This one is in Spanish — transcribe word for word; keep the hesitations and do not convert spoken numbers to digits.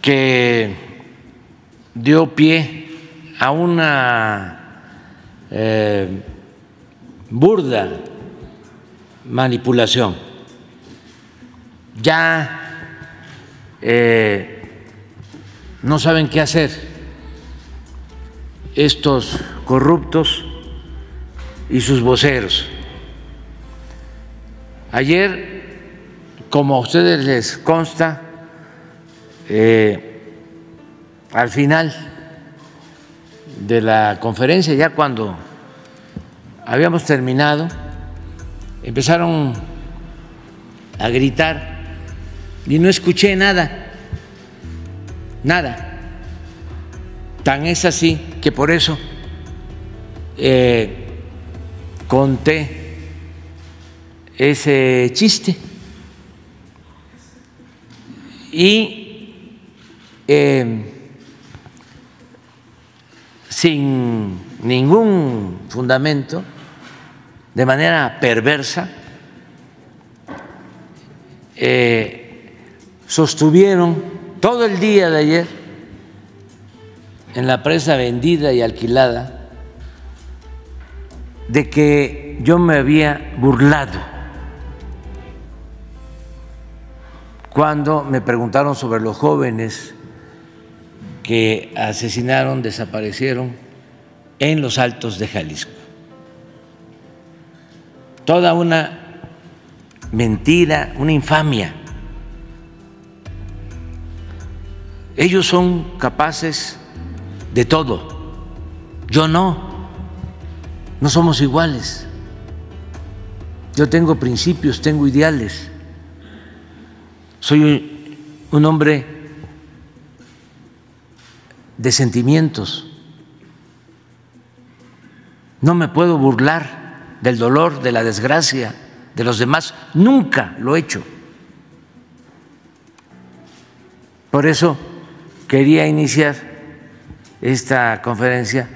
que dio pie a una eh, burda manipulación. Ya eh, no saben qué hacer estos corruptos y sus voceros. Ayer, como a ustedes les consta, eh, al final de la conferencia, ya cuando habíamos terminado, empezaron a gritar y no escuché nada, nada. Tan es así que por eso eh, conté ese chiste y eh, sin ningún fundamento, de manera perversa, eh, sostuvieron todo el día de ayer en la prensa vendida y alquilada de que yo me había burlado cuando me preguntaron sobre los jóvenes que asesinaron, desaparecieron en los Altos de Jalisco. Toda una mentira, una infamia. Ellos son capaces de todo, yo no, no somos iguales. Yo tengo principios, tengo ideales, soy un hombre de sentimientos, no me puedo burlar del dolor, de la desgracia de los demás, nunca lo he hecho. Por eso quería iniciar esta conferencia